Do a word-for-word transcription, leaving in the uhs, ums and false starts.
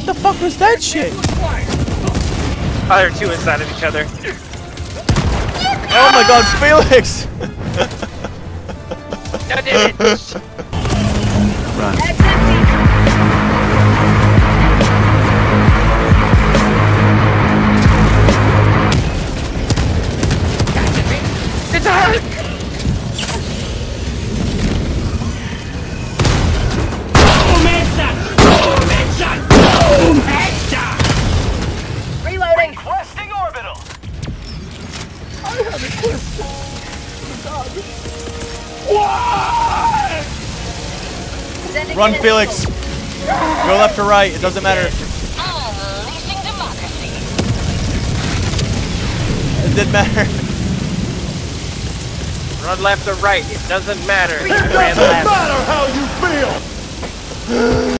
the fuck was that shit? Oh, they're two inside of each other. Oh my god, Felix! No, damn it! Run. It's a hard! Boom headshot! Boom headshot! Boom headshot! Reloading. Requesting orbital. I have a question. Sending Run, in Felix! Go left or right, it doesn't matter. Unleashing democracy. It didn't matter. Run left or right, it doesn't matter. It doesn't matter how you feel.